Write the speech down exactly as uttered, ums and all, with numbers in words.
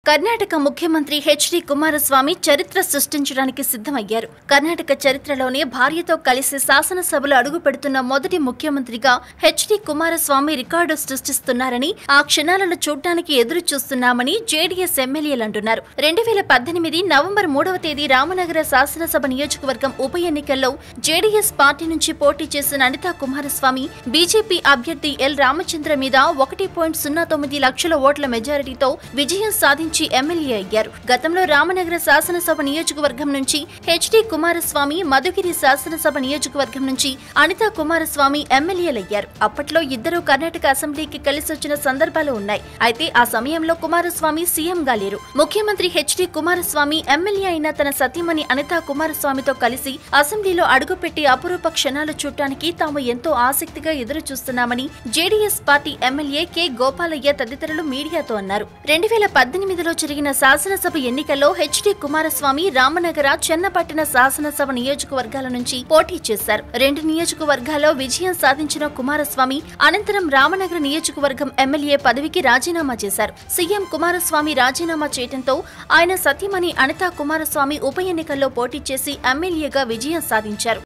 కర్ణాటక ముఖ్యమంత్రి H D Kumaraswamy చరిత్ర సృష్టించడానికి సిద్ధమయ్యారు. కర్ణాటక చరిత్రలోనే భార్యతో కలిసి శాసనసభలో అడుగుపెడుతున్న మొదటి ముఖ్యమంత్రిగా హెచ్ డి కుమారస్వామి రికార్డు సృష్టిస్తున్నారని, ఆ క్షణాలను చూడటానికి ఎదురు చూస్తున్నామని జేడీఎస్ ఎమ్మెల్యేలు అంటున్నారు. రెండు వేల పద్దెనిమిది నవంబర్ మూడవ తేదీ రామనగర శాసనసభ నియోజకవర్గం ఉప ఎన్నికల్లో జేడీఎస్ పార్టీ నుంచి పోటీ చేసిన అనితా కుమారస్వామి బీజేపీ అభ్యర్థి ఎల్ రామచంద్ర మీద ఒకటి పాయింట్ సున్నా తొమ్మిది లక్షల ఓట్ల మెజారిటీతో విజయం సాధించి ఎమ్మెల్యే అయ్యారు. గతంలో రామనగర శాసనసభ నియోజకవర్గం నుంచి హెచ్ డి కుమారస్వామి, మధుగిరి శాసనసభ నియోజకవర్గం నుంచి అనితా కుమారస్వామి ఎమ్మెల్యేలయ్యారు. అప్పట్లో ఇద్దరు కర్ణాటక అసెంబ్లీకి కలిసొచ్చిన సందర్భాలు ఉన్నాయి. అయితే ఆ సమయంలో కుమారస్వామి సీఎంగా లేరు. ముఖ్యమంత్రి హెచ్ డి కుమారస్వామి ఎమ్మెల్యే అయిన తన సతీమణి అనితా కుమారస్వామితో కలిసి అసెంబ్లీలో అడుగుపెట్టి అపురూప క్షణాలు చూడటానికి తాము ఎంతో ఆసక్తిగా ఎదురు చూస్తున్నామని JDS party MLA K Gopalaiah తదితరులు మీడియాతో అన్నారు. రెండు వేల పద్దెనిమిదిలో జరిగిన శాసనసభ ఎన్నికల్లో హెచ్ డి కుమారస్వామి రామనగర, చెన్నపట్టణ శాసనసభ నియోజకవర్గాల నుంచి పోటీ చేశారు. రెండు నియోజకవర్గాల్లో విజయం సాధించిన కుమారస్వామి అనంతరం రామనగర నియోజకవర్గం ఎమ్మెల్యే పదవికి రాజీనామా చేశారు. సీఎం కుమారస్వామి రాజీనామా చేయడంతో ఆయన సతీమణి అనితా కుమారస్వామి ఉప ఎన్నికల్లో పోటీ చేసి ఎమ్మెల్యేగా విజయం సాధించారు.